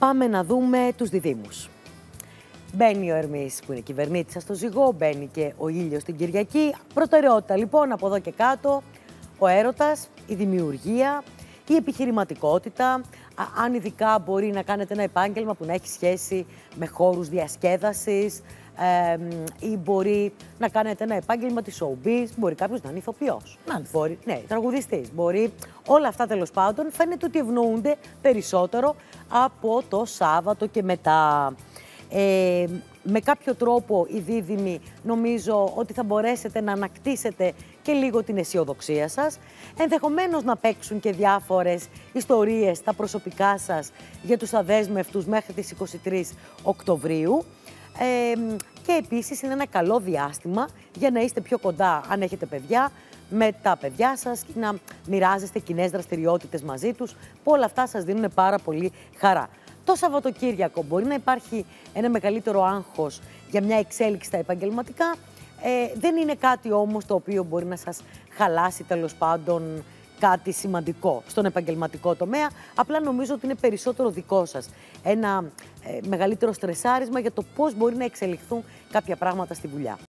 Πάμε να δούμε τους διδύμους. Μπαίνει ο Ερμής που είναι κυβερνήτης στο ζυγό, μπαίνει και ο ήλιος την Κυριακή. Προτεραιότητα λοιπόν από εδώ και κάτω, ο έρωτας, η δημιουργία, η επιχειρηματικότητα, αν ειδικά μπορεί να κάνετε ένα επάγγελμα που να έχει σχέση με χώρους διασκέδασης ή μπορεί να κάνετε ένα επάγγελμα της showbiz, μπορεί κάποιος να είναι ηθοποιός, μπορεί, ναι, τραγουδιστής, μπορεί. Όλα αυτά τέλος πάντων φαίνεται ότι ευνοούνται περισσότερο από το Σάββατο και μετά. Με κάποιο τρόπο οι δίδυμοι νομίζω ότι θα μπορέσετε να ανακτήσετε και λίγο την αισιοδοξία σας. Ενδεχομένως να παίξουν και διάφορες ιστορίες στα προσωπικά σας για τους αδέσμευτους μέχρι τις 23 Οκτωβρίου. Και επίσης είναι ένα καλό διάστημα για να είστε πιο κοντά, αν έχετε παιδιά, με τα παιδιά σας και να μοιράζεστε κοινές δραστηριότητες μαζί τους, που όλα αυτά σας δίνουν πάρα πολύ χαρά. Το Σαββατοκύριακο μπορεί να υπάρχει ένα μεγαλύτερο άγχος για μια εξέλιξη στα επαγγελματικά. Δεν είναι κάτι όμως το οποίο μπορεί να σας χαλάσει τέλος πάντων κάτι σημαντικό στον επαγγελματικό τομέα. Απλά νομίζω ότι είναι περισσότερο δικό σας ένα μεγαλύτερο στρεσάρισμα για το πώς μπορεί να εξελιχθούν κάποια πράγματα στη δουλειά.